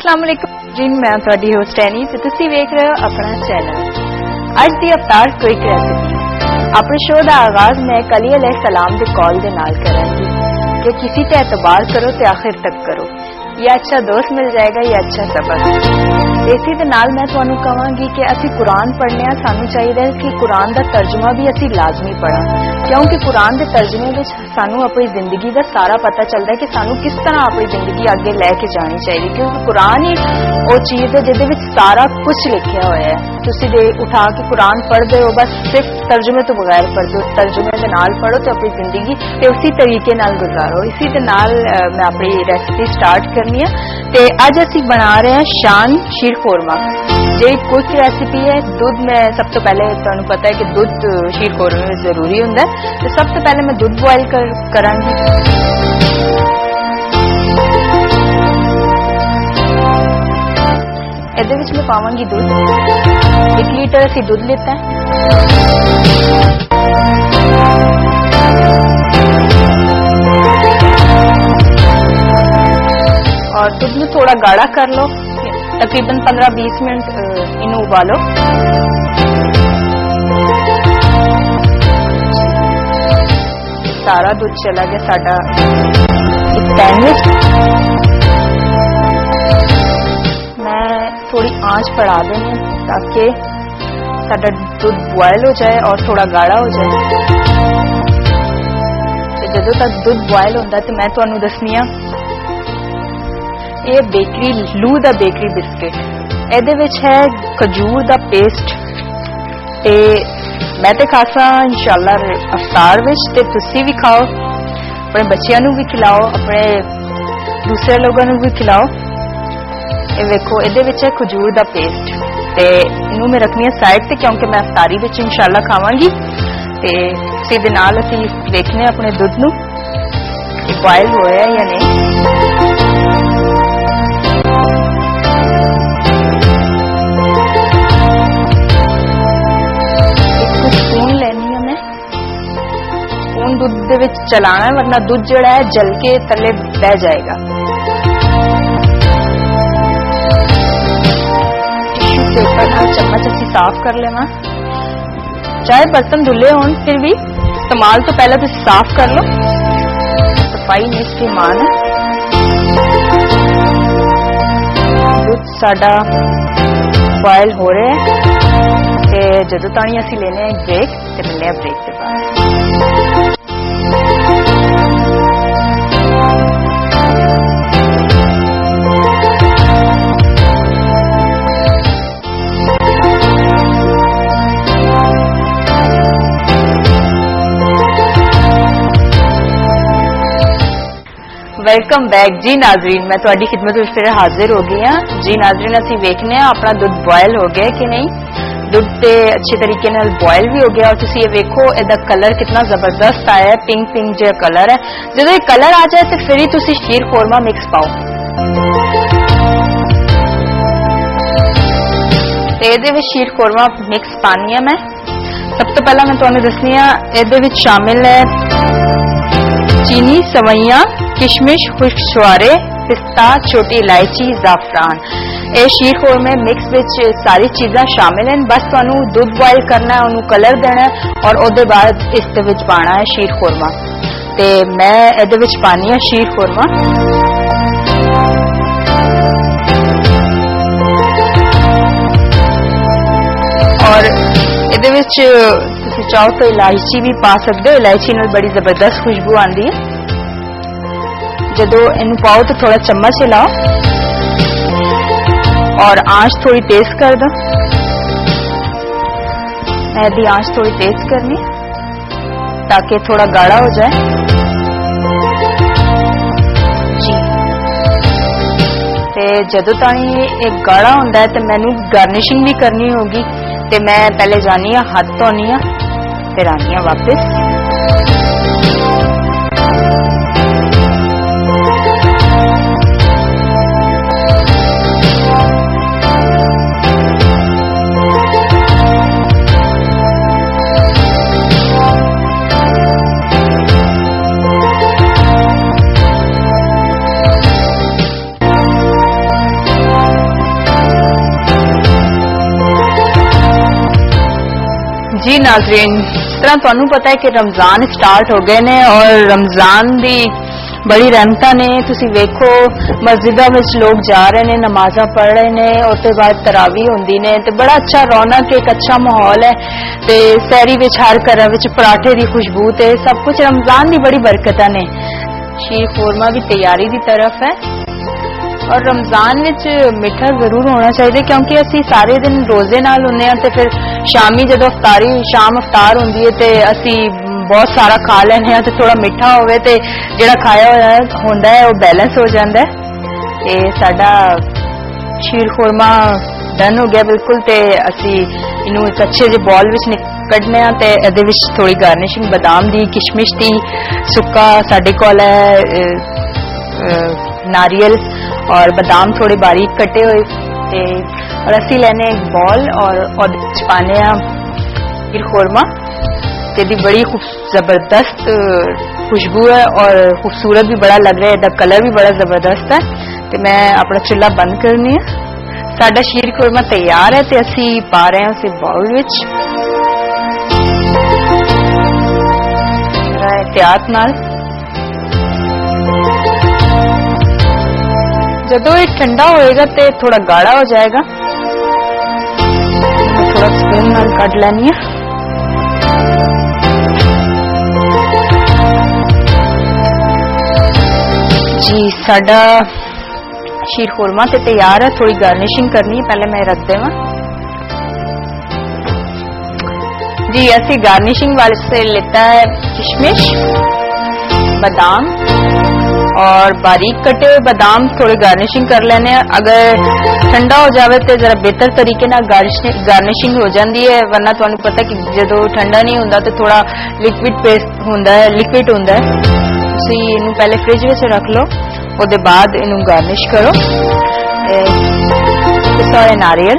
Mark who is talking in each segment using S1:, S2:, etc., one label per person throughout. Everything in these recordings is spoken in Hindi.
S1: अस्सलाम वालेकुम जी, मैं ਤੁਹਾਡੀ ਹੋਸਟ ਐਨੀ ਤੇ ਤੁਸੀਂ ਵੇਖ ਰਹੇ ਹੋ ਆਪਣਾ ਚੈਨਲ। ਅੱਜ ਦੀ ਅਵਤਾਰ ਕੁਇਕ ਰੈਸਿਪੀ ਆਪਣੇ ਸ਼ੋਅ ਦਾ ਆਗਾਜ਼ ਮੈਂ ਕਲੀ अलैहिस्सलाम ਦੇ कॉल ਦੇ ਨਾਲ ਕਰਾਂਗੀ कि किसी पे एतबार करो तो आखिर तक करो, या अच्छा दोस्त मिल जाएगा या अच्छा सबक। इसी दे नाल मैं तुहानू कहांगी कि असी कुरान पढ़ने सानू चाहिए कि कुरान दा तर्जुमा भी असी लाजमी पढ़ा, क्योंकि कुरान दे तर्जुमे विच सानू अपनी जिंदगी दा सारा पता चलता है कि सानू किस तरह अपनी जिंदगी आगे लैके जानी चाहिए, क्योंकि कुरान ही वो चीज है जिहदे विच सारा कुछ लिखा हुआ है। तुसी दे उठा के कुरान पढ़ते हो, बस सिर्फ तर्जुमे तो बगैर पढ़ दो, तर्जुमे के नाल पढ़ो तो अपनी जिंदगी ते उसी तरीके नाल गुजारो। इसी दे नाल मैं अपनी रेसिपी स्टार्ट करनी है ते अज असी बना रहे हैं शान शीर खोरमा। ये क्विक रेसिपी है। दूध में सब तो पहले तुहानू पता है कि दूध शीर खोरमे में जरूरी हुंदा है, तो सब तो पहले मैं दूध बॉयल करांगी। ਇਹਦੇ ਵਿੱਚ मैं पावांगी दूध। 1 लीटर असी दूध लेता है। और दूध में थोड़ा गाढ़ा कर लो, तकरीबन 15-20 मिनट इन्हें उबालो। सारा दूध चला गया साडा एक पैन में। थोड़ी आंच बढ़ा देनी ताकि साडा दूध बॉयल हो जाए और थोड़ा गाढ़ा हो जाए। जदों तक दूध बॉयल होता है तो मैं तुहानू दसनी ये बेकरी लू दा बेकरी बिस्किट, ਇਹਦੇ ਵਿੱਚ है खजूर दा पेस्ट ते मैं तो खासा इंशाअल्लाह अफ्तार विच ते तुसी भी खाओ, अपने बच्चों नू भी खिलाओ, अपने दूसरे लोगों नू भी खिलाओ। ये वेखो इहदे विच है खजूर दा पेस्ट ते इनू मैं रखनी है साइड ते, क्योंकि मैं अफ्तारी विच इंशाअल्लाह खावांगी। ते इसी दे नाल असीं देखने अपने दूध नू कि बॉयल होया है या नहीं। एक स्पून लेनी है मैं, स्पून दूध दे विच चलाना है, वरना दूध जिहड़ा है जल के थल्ले बह जाएगा। चम्मच असी साफ कर लेना, चाहे बर्तन धुले हों फिर भी इस्तेमाल तो पहले तो साफ कर लो, सफाई निस्फी ईमान है। दूध साडा बॉयल हो रहा है ते जदों ताणी असी लेने ब्रेक ते मिलने ब्रेक के बाद। वेलकम बैक जी नाजरीन, मैं तुहाडी खिदमत विच फिर हाजिर हो गई हाँ जी नाजरीन। असीं वेखने अपना दूध बॉयल हो गया कि नहीं। दूध ते अच्छे तरीके नाल बॉयल भी हो गया और तुसीं ये वेखो इहदा कलर कितना जबरदस्त आया है, पिंक पिंक जो कलर है। जदों ये कलर आ जाए तो फिर ही तुसीं शीर खोरमा मिक्स पाओ। ते इहदे विच शीर खोरमा मिक्स पानी है मैं। सब तो पहला मैं तुहानू दसनी आ इहदे विच शामिल है चीनी, सवैयां, किशमिश, खुश्क छुआरे, पिस्ता, छोटी इलायची, जाफरान। ये शीर खोरमे मिक्स विच सारी चीज़ां शामिल हैं। बस तुहानू दूध बॉयल करना है, उन्होंने कलर देना है और उसके बाद इस दे विच पाना है शीर खोरमा। ते मैं इहदे विच पानी है शीर खोरमा। और इहदे विच तुसीं चाहो तो इलायची भी पा सकते हो, इलायची नाल बड़ी जबरदस्त खुशबू आती है। जदों इनू पाओ तो थोड़ा चम्मच हिलाओ और आंच थोड़ी तेज कर दो। मैं दी आंच थोड़ी तेज करनी ताकि थोड़ा गाढ़ा हो जाए जी। ते जदों ताणी एक गाढ़ा होंदा है तो मैनू गार्निशिंग भी करनी होगी, ते मैं पहले जानी हाथ धोनी फिर आनी वापस। जी नाज़रीन, इस तरह तुहानू पता है कि रमजान स्टार्ट हो गए ने और रमजान दी बड़ी रहमतां ने। तुसी वेखो मस्जिदां विच लोग जा रहे ने, नमाज़ां पढ़ रहे ने, उसके बाद तरावी होंदी ने ते बड़ा अच्छा रौनक, एक अच्छा माहौल है ते सैरी विच हर घर विच पराठे दी खुशबू ते सब कुछ रमजान दी बड़ी बरकतां ने। शीर खुरमा भी तैयारी दी तरफ है और रमजान विच मिठा जरूर होना चाहिए क्योंकि असी सारे दिन रोजे नाल हुंदे हां ते फिर शामी जदों अफ्तारी शाम अफ्तार हुंदी है ते असी बहुत सारा खा लेने हैं तो थोड़ा मिठा होवे ते जिहड़ा खाया होया होंदा है वो बैलेंस हो जाता है। ते साडा शीर खुरमा डन हो गया बिल्कुल ते असी इनू एक अच्छे जे बॉल विच कढ़ने ते इहदे विच थोड़ी गार्निशिंग बादाम दी, किशमिश दी, सुक्का साडे कोल है नारियल और बादाम थोड़े बारीक कटे हुए ते और असी लेने एक बॉल और पाने शीर खुरमा तेरी बड़ी जबरदस्त खुशबू है और खूबसूरत भी बड़ा लग रहा है, इसका कलर भी बड़ा जबरदस्त है। तो मैं अपना चूल्हा बंद करनी है। साडा शीर खुरमा तैयार है ते असी पा रहे हैं उसे बाउल विच एहतियात नाल। जदों ये ठंडा होएगा ते थोड़ा गाढ़ा हो जाएगा। थोड़ा स्पून नाल कट लैनी है। जी साडा शीर खुरमा ते तैयार है। थोड़ी गार्निशिंग करनी है, पहले मैं रख देवा। जी ऐसी गार्निशिंग वाले से लेता है किशमिश, बादाम और बारीक कटे हुए बादाम थोड़े गार्निशिंग कर लेने हैं। अगर ठंडा हो जावे तो जरा बेहतर तरीके ना गार्निशिंग हो जाती है, वरना तुहानू पता कि जदों ठंडा नहीं होंदा तो थोड़ा लिक्विड पेस्ट होंदा है, लिक्विड होंदा है। तुसी इनू पहले फ्रिज में रख लो, उसके बाद इनू गार्निश करो। सारे नारियल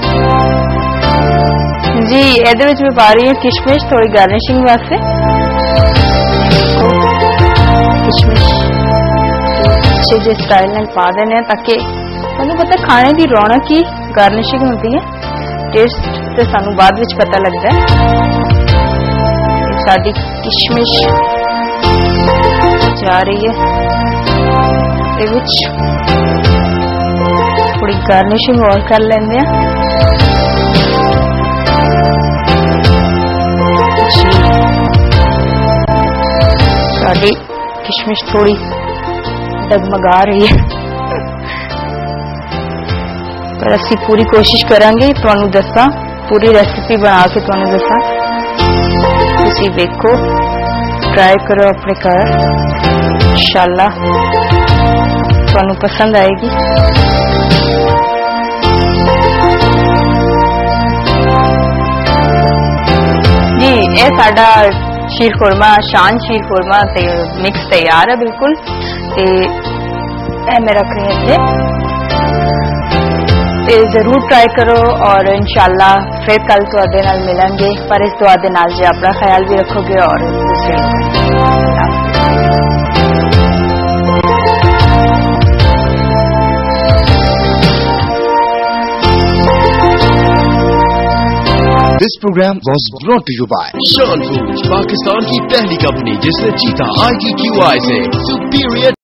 S1: जी एदे विच मैं पा रही हूँ किशमिश थोड़ी गार्निशिंग वास्ते। किशमिश अच्छे जे स्टाइल नाल पा देने ताकि तुहानू पता खाने की रौनक ही गार्निशिंग होती है, टेस्ट तो सानू बाद विच पता लगता है। साडी किशमिश जा रही है, थोड़ी गार्निशिंग और कर लेंगे। साडी किशमिश थोड़ी डगमगा रही है पर असी पूरी कोशिश करांगे तुहानू दसा, पूरी रेसिपी बना के तुहानू दसा। तुसी देखो, ट्राई करो अपने घर, इंशाल्लाह तुहानू पसंद आएगी। जी ये साडा शीर खुरमा, शान शीर खुरमा मिक्स तैयार है बिल्कुल। ते मैं रख रही हूँ इत्थे, जरूर ट्राई करो और इंशाल्लाह फिर कल तुहाडे नाल मिलांगे। पर इस दुआ दे नाल जे अपना ख्याल भी रखोगे और दूसरे
S2: This program was brought to you by Shan Foods, Pakistan की पहली कंपनी जिसने जीता ITQI से सुपीरियर